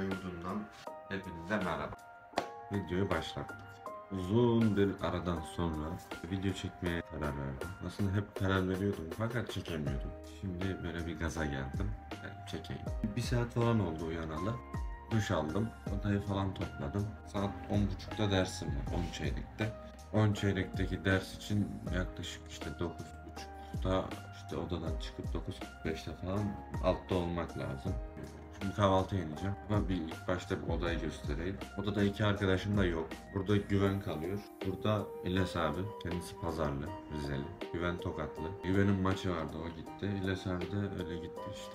yurdundan hepinize merhaba. Videoyu başlattık. Uzun bir aradan sonra video çekmeye karar verdim. Aslında hep karar veriyordum fakat çekemiyordum. Şimdi böyle bir gaza geldim. Yani çekeyim. Bir saat falan oldu uyanalı. Duş aldım. Odayı falan topladım. Saat 10.30'da dersim var. 10 çeyrekte. 10 çeyrekteki ders için yaklaşık işte 9.30'da işte odadan çıkıp 9.45'te falan altta olmak lazım. Şimdi kahvaltı yeneceğim. Ama ilk başta bir odayı göstereyim. Odada iki arkadaşım da yok. Burada Güven kalıyor. Burada İlyas abi. Kendisi Pazarlı, Rizeli. Güven Tokatlı. Güven'in maçı vardı, o gitti. İlyas abi de öyle gitti işte.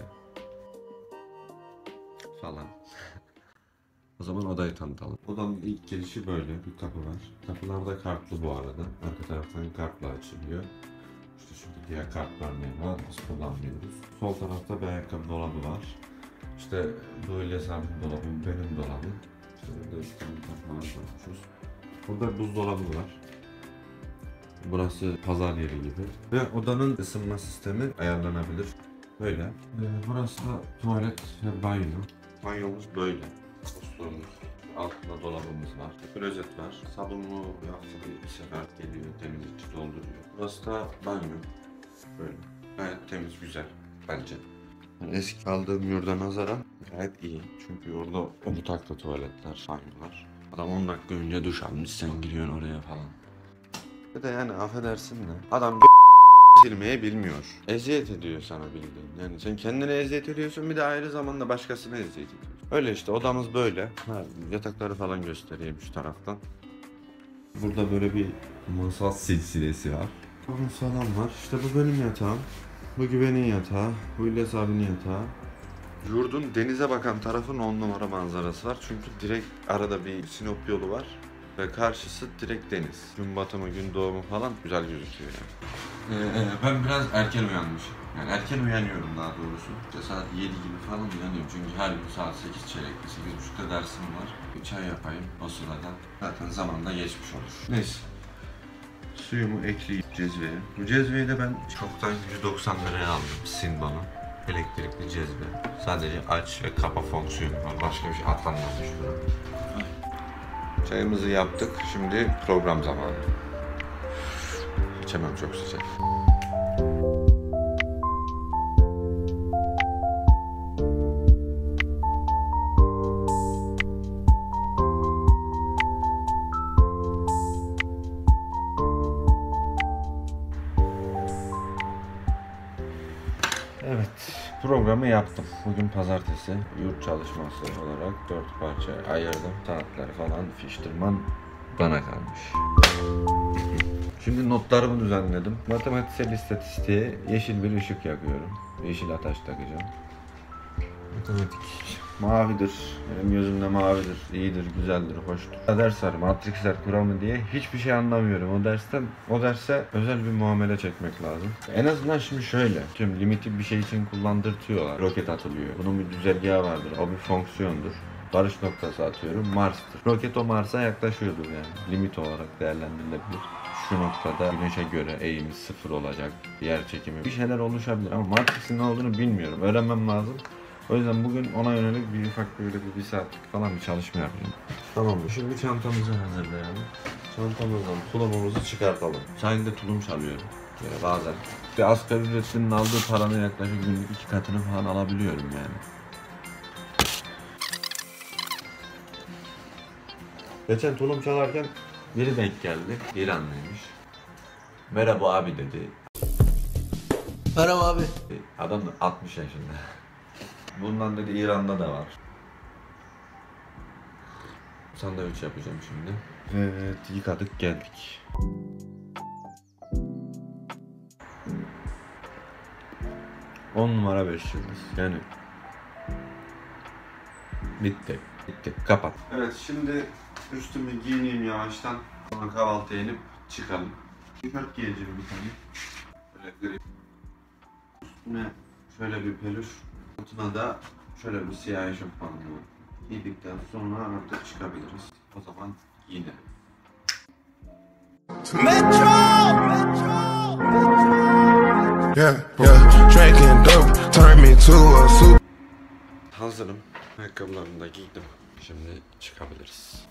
Falan. O zaman odayı tanıtalım. Odanın ilk girişi böyle bir kapı var. Kapılar da kartlı bu arada. Arka taraftan kartla açılıyor. İşte şurada diğer kartlar ne var? Biz kullanmıyoruz. Sol tarafta bir ayakkabı dolabı var. İşte böyle sabit dolabım, benim dolabım. İşte burada üstten falan koymuşuz. Burada buzdolabı var. Burası pazar yeri gibi. Ve odanın ısınma sistemi ayarlanabilir. Böyle. Burası da tuvalet ve banyo. Banyomuz böyle. Musluğumuz. Altında dolabımız var. Klozet var. Sabunlu haftada bir sefer geliyor, temizlikçi dolduruyor. Burası da banyo. Böyle. Gayet temiz, güzel bence. Eski kaldığım yurda nazaran gayet iyi. Çünkü orada omutaklı tuvaletler, banyolar. Adam 10 dakika önce duş almış, sen giriyorsun oraya falan. Bir de yani affedersin de adam silmeyi bilmiyor. Eziyet ediyor sana bildiğin. Yani sen kendine eziyet ediyorsun, bir de ayrı zamanda başkasına eziyet ediyorsun. Öyle işte, odamız böyle. Yatakları falan göstereyim şu taraftan. Burada böyle bir masal silsilesi var. Kabus falan var. İşte bu benim yatağım. Bu Güven'in yatağı, bu İlyas abinin yatağı. Yurdun denize bakan tarafın 10 numara manzarası var. Çünkü direkt arada bir Sinop yolu var. Ve karşısı direkt deniz. Gün batımı, gün doğumu falan güzel gözüküyor yani. Ben biraz erken uyanmışım. Yani erken uyanıyorum daha doğrusu. İşte saat 7 gibi falan uyanıyorum. Çünkü her gün saat 8 çeyrekte, 8.30'da dersim var. Bir çay yapayım o sırada. Zaten zamanla geçmiş olur. Neyse. Suyumu ekleyip cezveye. Bu cezveyi de ben çoktan 190 liraya aldım. Sinba'nın elektrikli cezve. Sadece aç ve kapa fonksiyonu var. Başka bir şey atlanmamış buna. Çayımızı yaptık. Şimdi program zamanı. İçemem, çok sıcak. Evet, programı yaptım. Bugün pazartesi, yurt çalışması olarak 4 parça ayırdım. Saatler falan, fiştirman bana kalmış. Şimdi notlarımı düzenledim. Matematiksel istatistiğe yeşil bir ışık yakıyorum. Yeşil ataş takacağım. Matematik mavidir. Benim gözümde mavidir. İyidir, güzeldir, hoştur. Dersler, matriksler kuramı diye hiçbir şey anlamıyorum. O derse özel bir muamele çekmek lazım. En azından şimdi şöyle. Tüm limiti bir şey için kullandırtıyorlar. Roket atılıyor. Bunun bir düzergahı vardır. O bir fonksiyondur. Barış noktası atıyorum. Mars'tır. Roket o Mars'a yaklaşıyordur yani. Limit olarak değerlendirilebilir. Şu noktada güneşe göre eğimi 0 olacak. Yer çekimi. Bir şeyler oluşabilir ama Matrix'in ne olduğunu bilmiyorum. Öğrenmem lazım. O yüzden bugün ona yönelik bir ufak böyle bir saatlik falan bir çalışma yapacağım. Tamam mı? Şimdi çantamızı hazırlayalım. Çantamızdan tulumumuzu çıkartalım. Sahilde tulum çalıyorum. Böyle bazen. Bir asgari ücretlinin aldığı paranın yaklaşık günlük 2 katını falan alabiliyorum yani. Geçen tulum çalarken biri denk geldi. İranlıymış. Merhaba abi dedi. Merhaba abi. Adam da 60 yaşında. Bundan dedi İran'da da var. Sandviç yapacağım şimdi. Evet, yıkadık geldik. On numara 5 yıldız. Yani bitti. Bitti. Kapat. Evet, şimdi üstümü giyineyim yavaştan. Sonra kahvaltıya inip çıkalım. Tişört giyeceğim bir tane. Böyle gri. Üstüne şöyle bir peluş. Altına da şöyle bir siyah eşofman giydikten sonra artık çıkabiliriz. O zaman yine. Metro! Yeah, yeah. Drinking dope, turn me to a super. Hazırım. Ayakkabılarımı da giydim. Şimdi çıkabiliriz.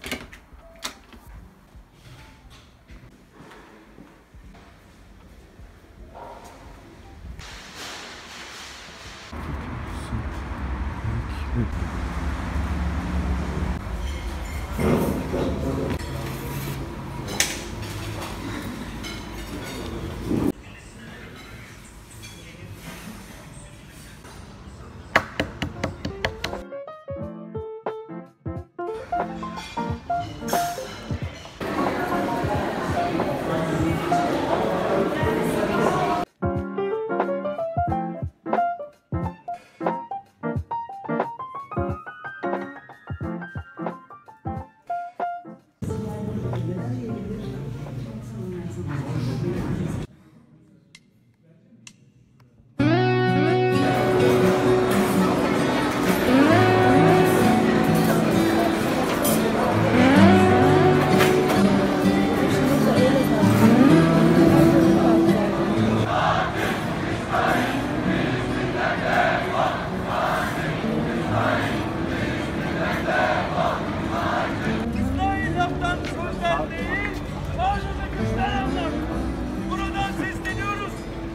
İsrail'den sözler değil, Tanrı'nın güçler anlar. Buradan sesleniyoruz.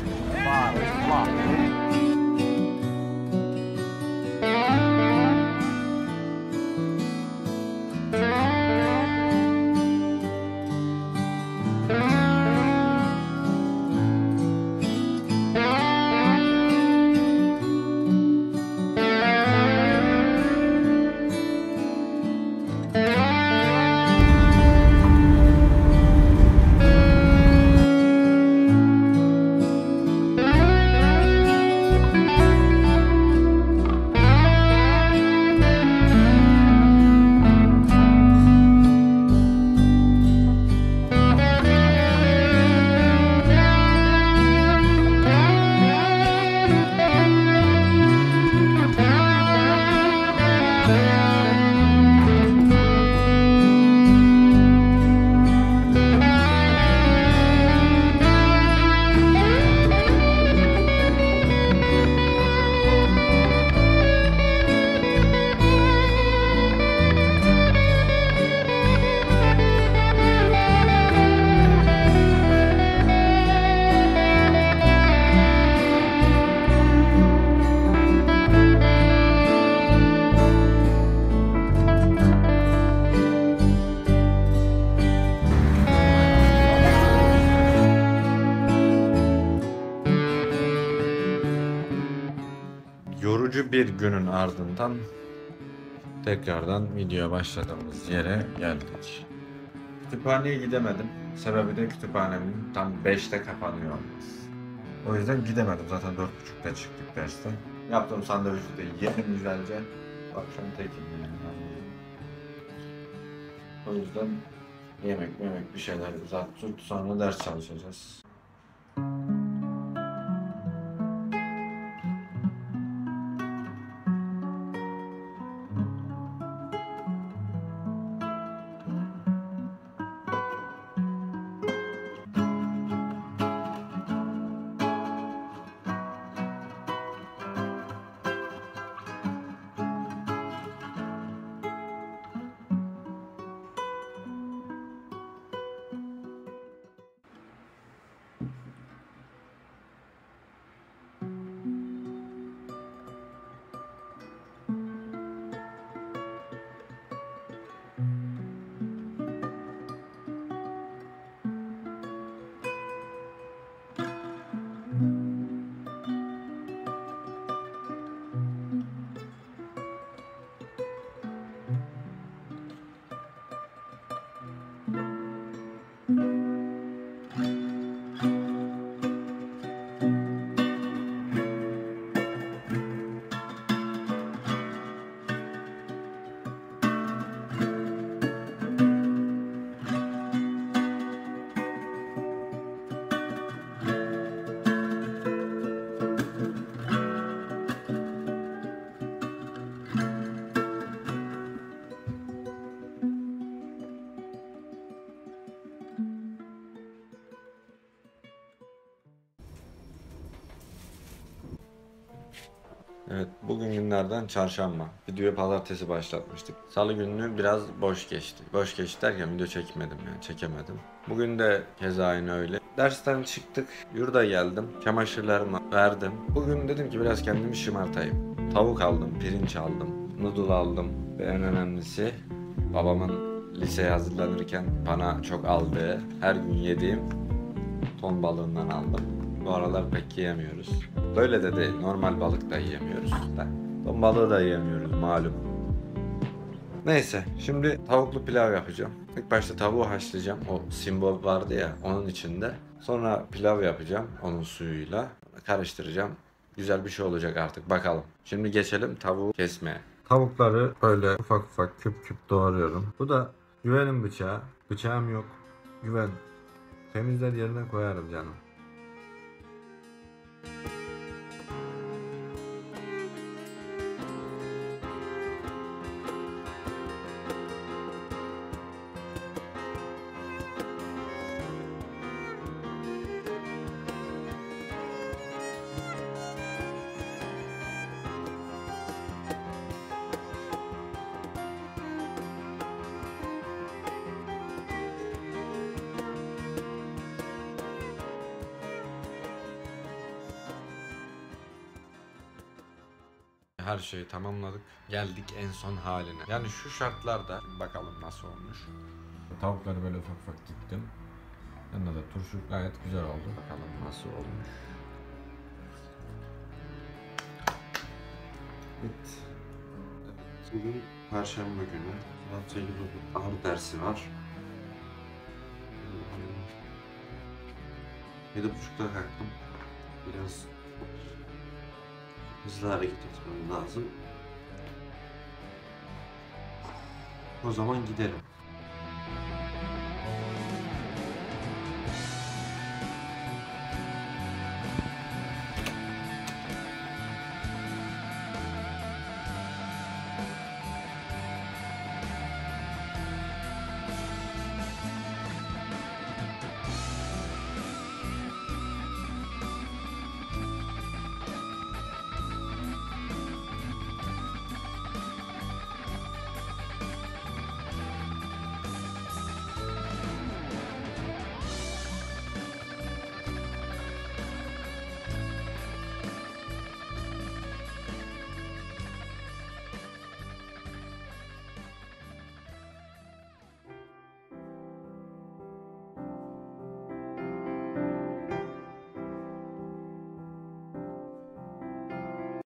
Yorucu bir günün ardından tekrardan videoya başladığımız yere geldik. Kütüphaneye gidemedim. Sebebi de kütüphanemin tam 5'te kapanıyor olması. O yüzden gidemedim. Zaten 4.30'da çıktık dersten. Yaptığım sandviçi de yedim güzelce. Akşam tekim yani. O yüzden yemek bir şeyler uzattık. Sonra ders çalışacağız. Evet, bugün günlerden çarşamba. Videoyu pazartesi başlatmıştık. Salı gününü biraz boş geçti. Boş geçti derken video çekmedim yani, çekemedim. Bugün de keza aynı öyle. Dersten çıktık, yurda geldim. Çamaşırlarımı verdim. Bugün dedim ki biraz kendimi şımartayım. Tavuk aldım, pirinç aldım, noodle aldım. Ve en önemlisi babamın liseye hazırlanırken bana çok aldığı, her gün yediğim ton balığından aldım. Bu aralar pek yiyemiyoruz. Böyle de değil, normal balık da yiyemiyoruz da. Ton balığı da yiyemiyoruz malum. Neyse, şimdi tavuklu pilav yapacağım. İlk başta tavuğu haşlayacağım. O simbol vardı ya, onun içinde. Sonra pilav yapacağım onun suyuyla. Karıştıracağım. Güzel bir şey olacak artık, bakalım. Şimdi geçelim tavuğu kesmeye. Tavukları böyle ufak ufak küp küp doğruyorum. Bu da güvenin bıçağı. Bıçağım yok. Güven. Temizler yerine koyarım canım. Her şeyi tamamladık. Geldik en son haline. Yani şu şartlarda bakalım nasıl olmuş. Tavukları böyle ufak ufak diktim. Yanında da turşu gayet güzel oldu. Bakalım nasıl olmuş. Evet. Bugün Perşembe günü. Saat 8.30 ağır dersi var. 7.30'da kalktım. Biraz hızlı hareket etmem lazım. O zaman gidelim.